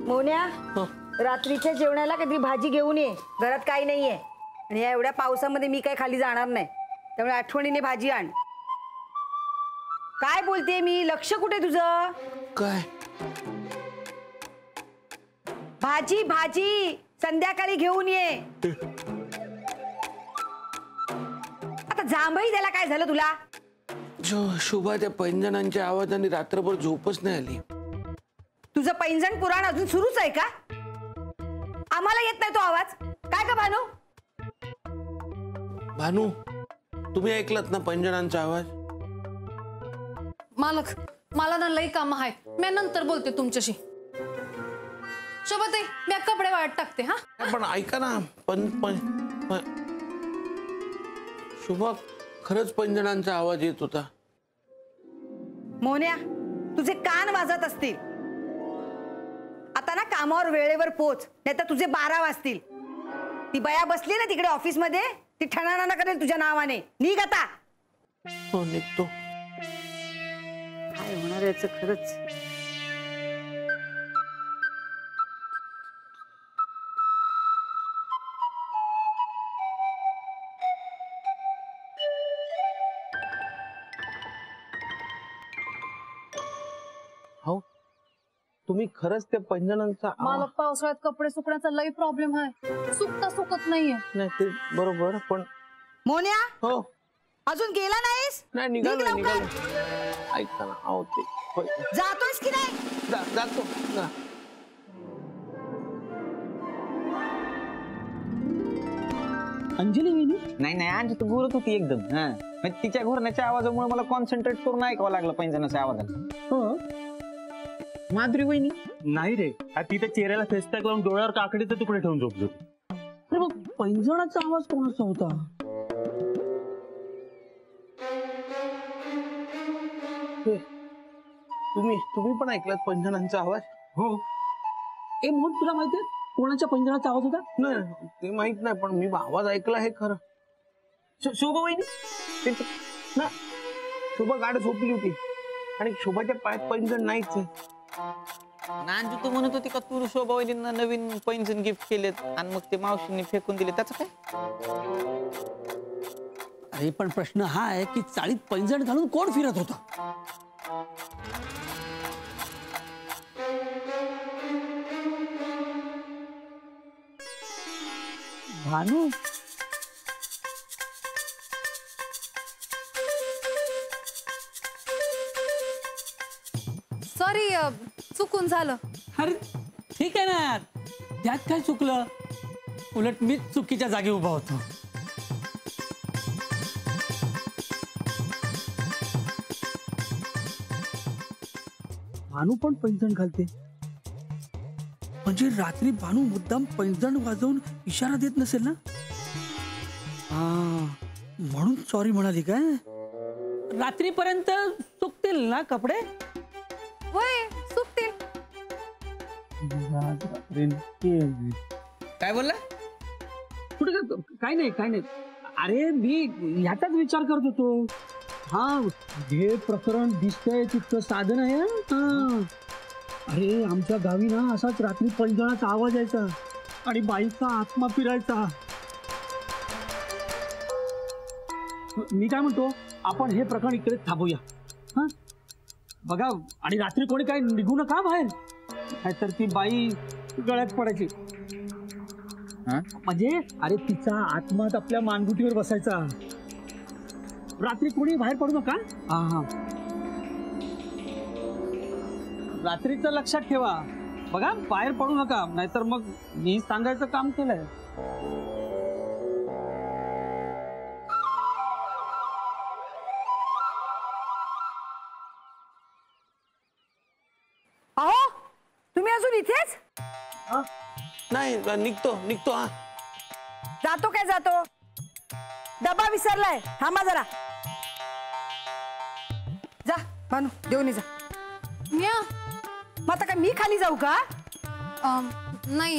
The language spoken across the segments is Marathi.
मोन्या रात्रीच्या जेवणाला कधी भाजी घेऊन ये, घरात काही नाहीये आणि या एवढ्या पावसामध्ये मी काही खाली जाणार नाही, त्यामुळे आठवणीने भाजी आण. काय बोलते मी, लक्ष कुठे तुझं? काय भाजी भाजी संध्याकाळी घेऊन ये. आता जांभई त्याला काय झालं तुला? शुभा त्या पैंजणांच्या आवाजाने रात्रभर झोपच नाही आली. तुझं पैंजण पुराण अजून सुरूच आहे का? आम्हाला येत नाही तो आवाज. काय का भानू? भानू तुम्ही ऐकलात ना पैंजणांचा आवाज? मालक मला ना लई काम आहे, मी नंतर बोलते तुमच्याशी. शोभाताई मी कपडे वाळत टाकते. हा पण ऐका ना, पण शुभा खरंच पैंजणांचा आवाज येत होता. मोन्या तुझे कान वाजत असतील. आता ना कामावर वेळेवर पोच, नाही तर तुझे 12 वाजतील. ती बया बसली ना तिकडे ऑफिस मध्ये, ती ठणाणा करेल तुझ्या नावाने. निघ आता. हो निघतो. काय होणार याचं खरंच. हो तुम्ही खरंच त्या पैंजणांचा मला पावसाळ्यात कपडे सुकण्याचा लई प्रॉब्लेम आहे, सुकता सुकत नाहीये. नाही ते बरोबर, पण मोन्या हो अजून गेला नाहीस? नाही निघालो. ऐका ना, अहो ते जातोयस की नाही? जातो ना. अंजली विनी नाही अंजली तू बोलत होती एकदम. हा तिच्या घोरण्याच्या आवाजामुळे मला कॉन्सन्ट्रेट करून ऐकावं लागलं पैंजणाच्या आवाजाला. हो माधुरी वहिनी नाही रे, तिथे चेहऱ्याला फेसपॅक लावून डोळ्यावर काकडीचे तुकडे ठेवून झोपलो. अरे मग पैंजणाचा आवाज कोणाचा होता? तुम्ही पण ऐकलात पैंजणांचा आवाज? हो. ए मोहन तुला माहितीये कोणाच्या पैंजणाचा आवाज होता? नाही ते माहित नाही, पण मी आवाज ऐकला हे खरं. शोभा वहिनी ना शोभा गाड झोपली होती आणि शोभाच्या पायात पैंजण नाहीच आहे. नांजू तू म्हणत होती का तू शोभा वहिनींना नवीन पैंजण गिफ्ट केलेत आणि मग ते मावशींनी फेकून दिले, त्याचं काय? अरे पण प्रश्न हा आहे की चाळीत पैंजण घालून कोण फिरत होता? भानू सॉरी चुकून झालं. अरे ठीक आहे ना, त्यात काय चुकलं? उलट मीच चुकीच्या जागी उभा होतो. भानू पण पैंजण घालते म्हणजे रात्री भानू मुद्दाम पैंजण वाजवून इशारा देत नसेल ना? म्हणून सॉरी म्हणाली काय? रात्रीपर्यंत सुकतील ना कपडे? होय सुकतील. काय बोलला? कुठे काय नाही. अरे मी ह्याचाच विचार करत होतो. हा जे प्रकरण दिसतंय तितकं साधन आहे. अरे आमच्या गावी ना असाच रात्री पैंजणाचा आवाज यायचा आणि बाईचा आत्मा फिरायचा. मी काय म्हणतो, आपण हे प्रकरण इकडे थांबूया. हा बघा, आणि रात्री कोणी काय निघू नका बाहेर, नाहीतर ती बाई गळ्यात पडायची. म्हणजे अरे तिचा आत्माच आपल्या मानगुटीवर बसायचा. रात्री कोणी बाहेर पडू नका. हा रात्रीचं लक्षात ठेवा बघा, बाहेर पडू नका, नाहीतर मग मी सांगायचं काम केलंय. अहो तुम्ही अजून इथेच? नाही निघतो. हा जातो काय जातो? डबा विसरलाय, थांबा जरा. जा भानू देऊन जा. मग आता काय मी खाली जाऊ का? नाही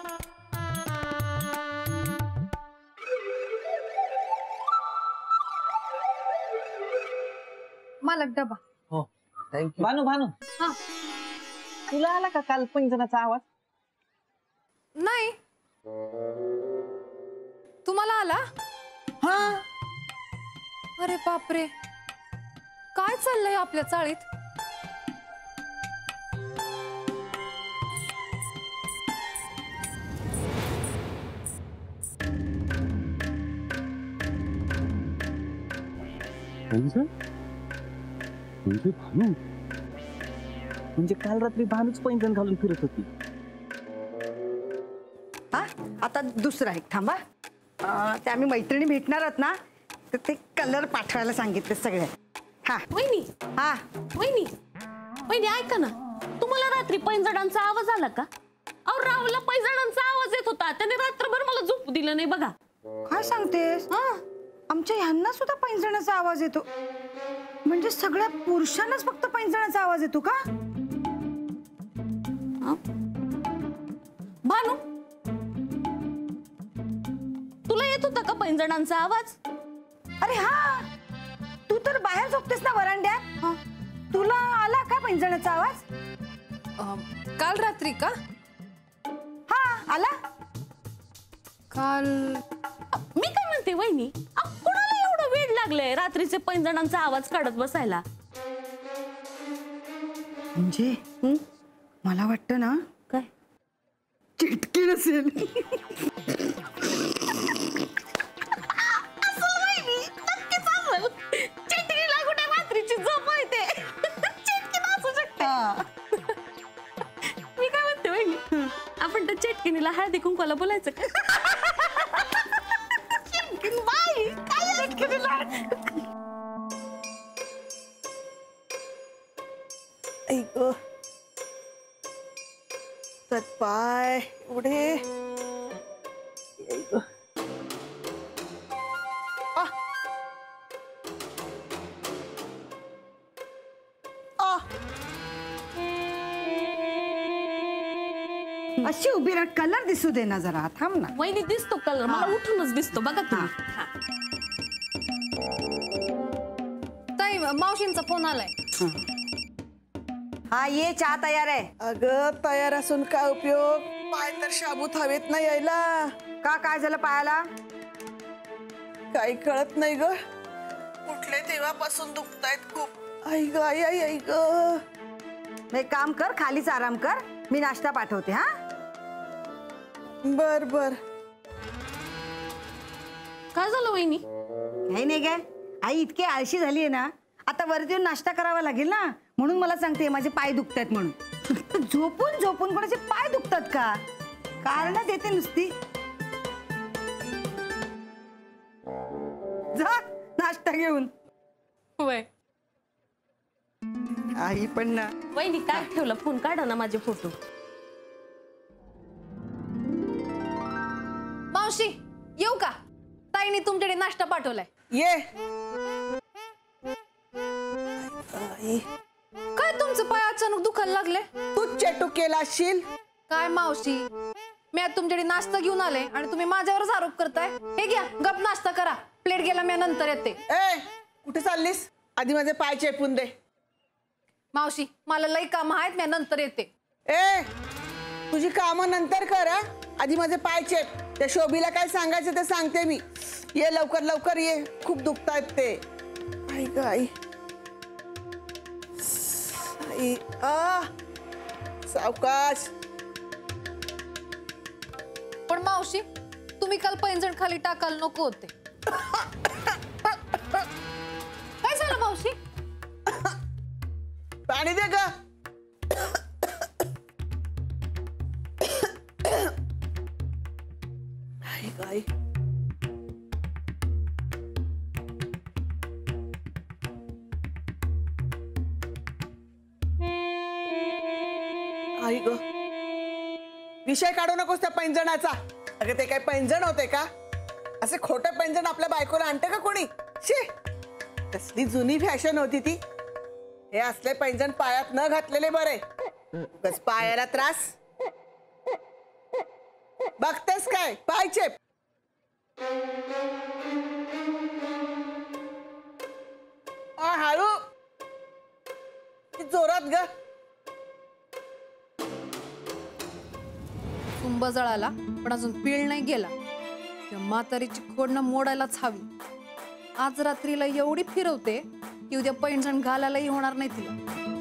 मालक डबा. हो थँक्यू. भानू हा तुला आला का काल पैंजणाचा आवाज? नाही. तुम्हाला आला? हा अरे बापरे, काय चाललंय आपल्या चाळीत? म्हणजे भानू, म्हणजे काल रात्री भानूच पैंजण घालून फिरत होती. हा आता दुसरा एक थांबा. ते आम्ही मैत्रिणी भेटणार आहोत ना, तर ते कलर पाठवायला सांगितले सगळे. हा वहिनी, हा वहिनी, वहिनी ऐका ना, तुम्हाला रात्री पैंजणांचा आवाज आला का? अहो राहुलला पैंजणांचा आवाज येत होता, त्याने रात्रभर मला झोप दिलं नाही बघा. काय सांगतेस? आमच्या ह्यांना सुद्धा पैंजणाचा आवाज येतो. म्हणजे सगळ्या पुरुषांनाच फक्त पैंजणाचा आवाज येतो का? भानू, तुला येत होता का पैंजणांचा आवाज? अरे हा, तू तर बाहेर झोपतेस ना वरांड्यात. तुला आला का पैंजणाचा आवाज? काल रात्री का? हा आला. काल मी काय म्हणते वहिनी, कोणाला एवढं वेड लागलंय रात्रीचे पैंजणांचा आवाज काढत बसायला? म्हणजे मला वाटतं ना, काय चिटकी नसेल. चिटकीला कुठे रात्रीची झोप येते? चिटकीन असू शकते. मी काय म्हणते वहिनी, आपण त्या चिटकिनीला हळदी कुंकवाला बोलायचं का? बाई काय चिटकीला? ऐक तर पाय एवढे. अशी उभी राहा, कलर दिसू दे ना जरा. थांब ना. वहिनी दिसतो कलर, मला उठूनच दिसतो बघा तुम्ही. ताई, मावशींचा फोन आलाय. हा ये, चहा तयार आहे. अगं तयार असून काय उपयोग? पाय तर शाबूत हवेत नाही यायला. का काय झालं पायाला? काही कळत नाही ग. कुठले तेव्हापासून दुखतायत खूप. आई ग आई आई आई ग. एक काम कर, खालीच आराम कर, मी नाश्ता पाठवते. हा बर बर. काय झालं वहिनी? काही नाही काय, आई इतकी आळशी झाली आहे ना, आता वरती येऊन नाश्ता करावा लागेल ना, म्हणून मला सांगते माझे पाय दुखतायत म्हणून. झोपून झोपून कोणाचे पाय दुखतात का? कारण देते नुसती. जा नाश्ता घेऊन. वय आई पण ना. वहिनी काय ठेवलं? फोन काढा ना माझे फोटो. मावशी येऊ का? ताईने तुमच्याकडे नाश्ता पाठवलाय. ये. काय तुमचे पाय अचानक दुखायला लागले? तूच चेटू केला असशील. काय मावशी, मी आज तुमच्याकडे नाश्ता घेऊन आले आणि तुम्ही माझ्यावरच आरोप करताय. हे घ्या, गप नाश्ता करा. प्लेट गेला, मी नंतर येते. ए कुठे चाललीस? आधी माझे पाय चेपून दे. मावशी मला लई काम आहेत, मी नंतर येते. ए तुझी कामं नंतर कर. आधी माझे पाय चेप. त्या शोभीला काय सांगायचं ते सांगते मी. ये लवकर लवकर ये, खूप दुखतायत ते. आई ग आई. आई सावकाश. पण मावशी, तुम्ही काल पैंजण खाली टाकायला नको होते. काय झालं मावशी? पाणी दे ग. आई ग आई. आई ग, विषय काढू नकोस त्या पैंजणाचा. अगं ते काय पैंजण होते का? असे खोटे पैंजण आपल्या बायकोला आणते का कोणी? शी, कसली जुनी फॅशन होती ती. हे असले पैंजण पायात न घातलेले बरे. बस पायाला त्रास. बघतेस काय? पाय चेप. हळू, जोरात ग. खांब जळाला पण अजून पीळ नाही गेला. त्या म्हातारीची खोडणं मोडायलाच हवी. आज रात्रीला एवढी फिरवते की उद्या पैंजण घालायलाही होणार नाही तिला.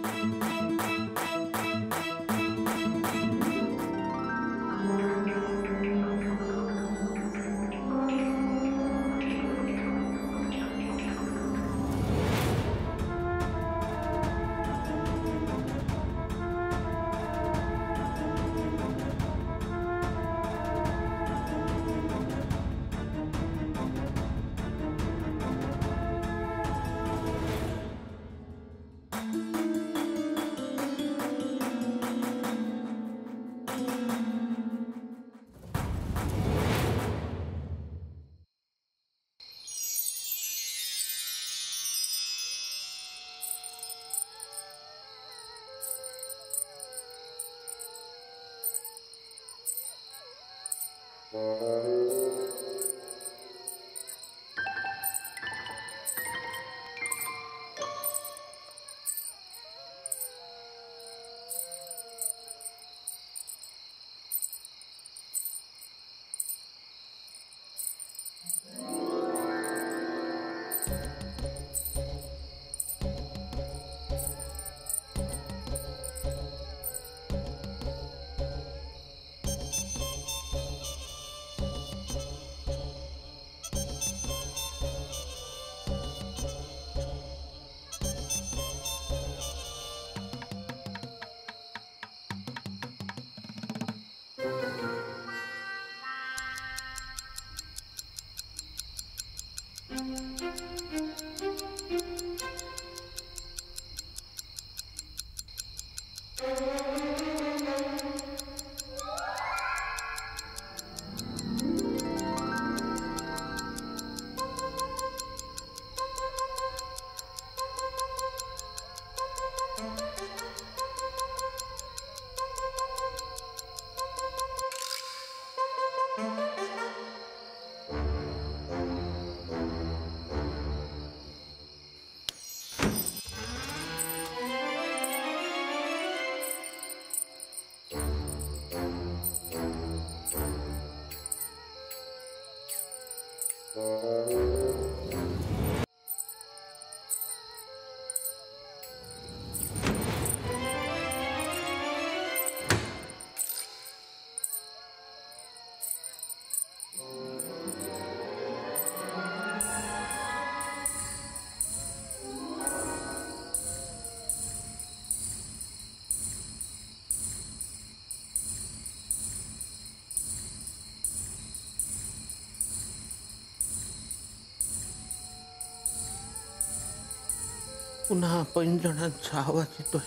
पुन्हा पैंजणांचा आवाज येतोय.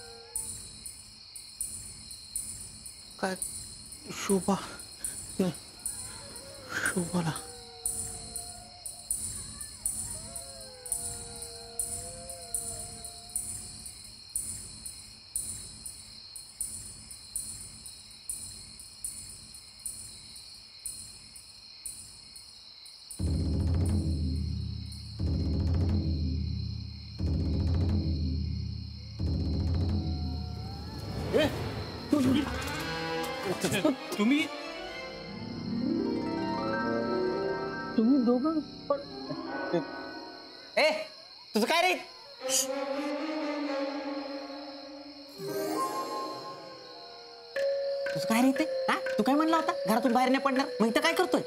काय शोभा नाही, शोभाला तुम्ही दोघं पण ए तुझं काय रे? तुझं काय रे ते? हा तू काय म्हणला होता घरातून बाहेर नाही पडणार, मग इथं काय करतोय?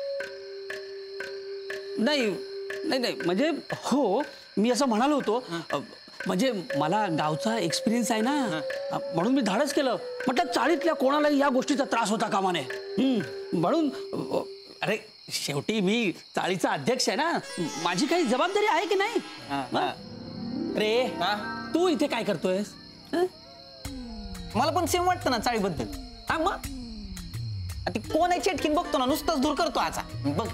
नाही नाही नाही म्हणजे हो मी असं म्हणालो होतो. म्हणजे मला गावचा एक्सपिरियन्स आहे ना, म्हणून मी धाडस केलं. म्हटलं चाळीतल्या कोणालाही या गोष्टीचा त्रास होता कामा नये. म्हणून अरे शेवटी मी चाळीचा अध्यक्ष आहे ना, माझी काही जबाबदारी आहे की नाही? रे तू इथे काय करतोयस? मला पण सेम वाटतं ना चाळीबद्दल. हा मग ती कोण आहे चेटकीन बघतो ना, नुसताच दूर करतो आचा बघ.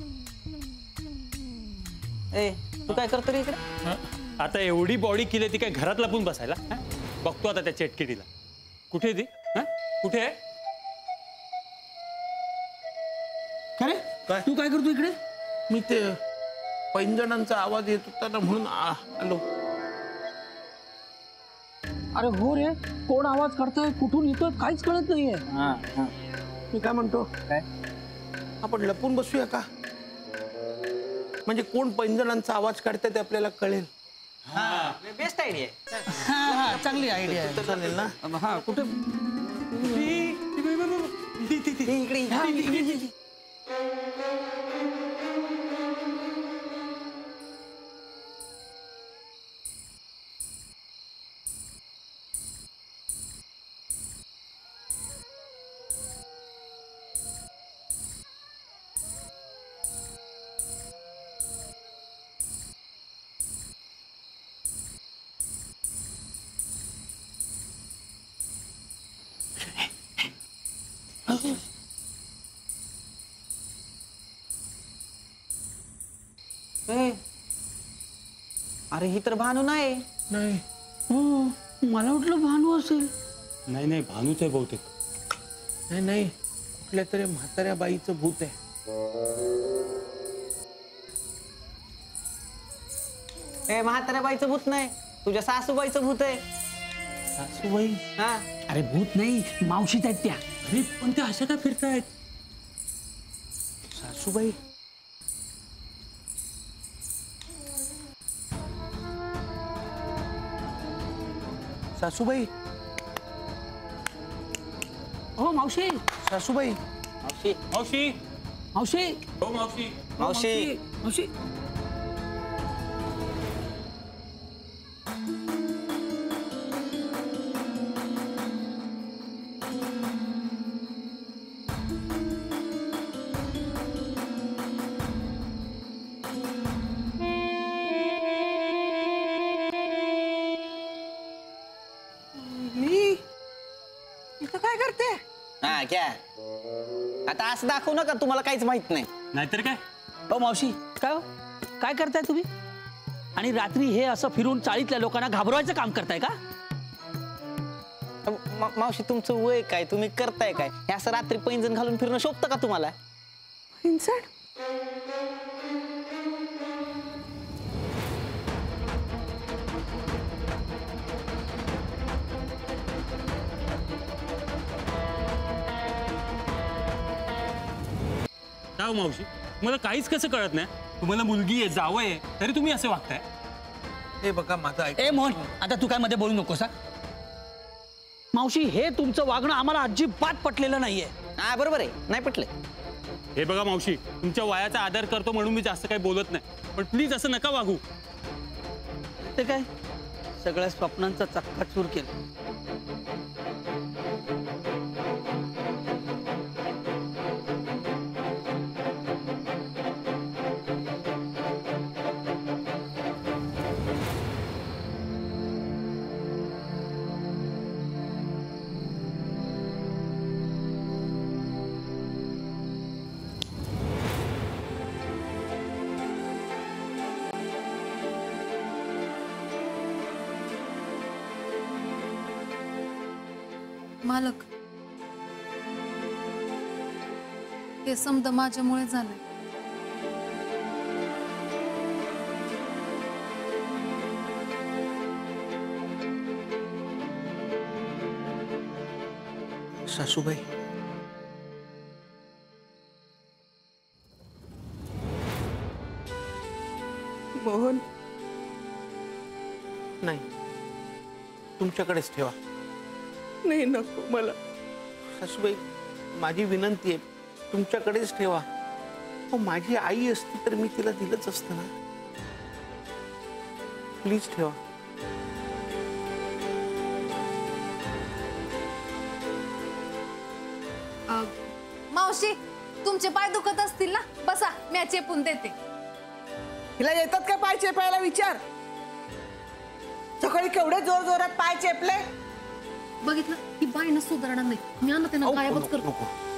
ए तू काय करतो रे इकडे? आता एवढी बॉडी केली ती काय घरात लपून बसायला? बघतो आता त्या चेटकिडीला. कुठे ती? कुठे आहे? अरे तू काय करतो इकडे? मी ते पैंजणांचा आवाज येत होता ना म्हणून आलो. अरे हो रे, कोण आवाज काढतोय, कुठून येतोय काहीच कळत नाहीये. मी काय म्हणतो, काय? आपण लपून बसूया का? म्हणजे कोण पैंजणांचा आवाज काढते ते आपल्याला कळेल. Best idea. हा चांगली आयडिया आहे. चालेल ना? हा कुठे अरे ही तर भानू नाही. नाही. मला वाटलं भानू असेल. नाही नाही, भानूच आहे बहुतेक. नाही नाही, कुठल्या तरी म्हाताऱ्या बाईचं भूत आहे. ए म्हाताऱ्या बाईचं भूत नाही, तुझ्या सासूबाईचं भूत आहे. सासूबाई? हा. अरे भूत नाही, मावशीत आहेत त्या. अरे पण ते अशा का फिरतायत? सासूबाई? सासूबाई? हो मावशी. सासूबाई? मावशी. मावशी. मावशी. हो मावशी. मावशी. मावशी. क्या आता असं दाखवू नका, तुम्हाला काहीच माहित नाही. नाहीतर काय. हो मावशी, काय काय करताय तुम्ही? आणि रात्री हे असं फिरून चाळीतल्या लोकांना घाबरवायचं काम करताय का? मावशी तुमचं वय काय, तुम्ही करताय काय? हे असं रात्री पैंजण घालून फिरणं शोभतं का तुम्हाला? पैंजण? काय मावशी, मला काहीच कसं कळत नाही. तुम्हाला मुलगी आहे, जावं आहे, तरी तुम्ही असं वागताय. हे बघा माझं ऐक. ए मोहन, आता तू काय मध्ये बोलू नकोस हा. मावशी, हे तुमचं वागणं आम्हाला अजिबात पटलेलं नाहीये. हा बरोबर आहे, नाही पटलं. हे बघा मावशी, तुमच्या वयाचा आदर करतो म्हणून मी जास्त काही बोलत नाही, पण प्लीज असं नका वागू. ते काय सगळ्या स्वप्नांचा चक्काचूर केला. मालक, हे समद माझ्यामुळे झालंय. सासूबाई? मोहन, नाही, तुमच्याकडेच ठेवा. नाही नको मला. सासूबाई, माझी विनंती आहे, तुमच्याकडेच ठेवा. हो, माझी आई असती तर मी तिला दिलंच असतं ना. प्लीज ठेवा. मावशी, तुमचे पाय दुखत असतील ना, बसा, मी चेपून देते. हिला येतात का पाय चेपायला विचार. सकाळी केवढे जोर जोरात पाय चेपले. बघितलं, ही बाईनं सुधारणार नाही. मी आणते ना, गायबच करतो. नको.